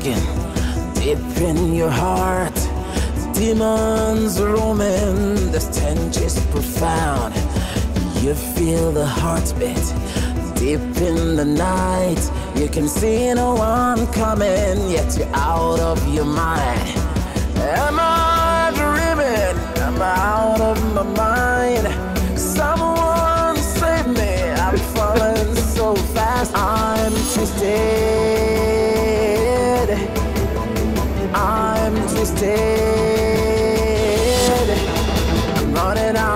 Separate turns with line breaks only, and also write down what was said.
tugging deep in your heart. Demons roaming, the stench is profound. You feel the heartbeat deep in the night. You can see no one coming, yet you're out of your mind. Am I dreaming? Am I out of my mind? Someone save me, I'm falling so fast. I'm twisted, I'm twisted, I'm running out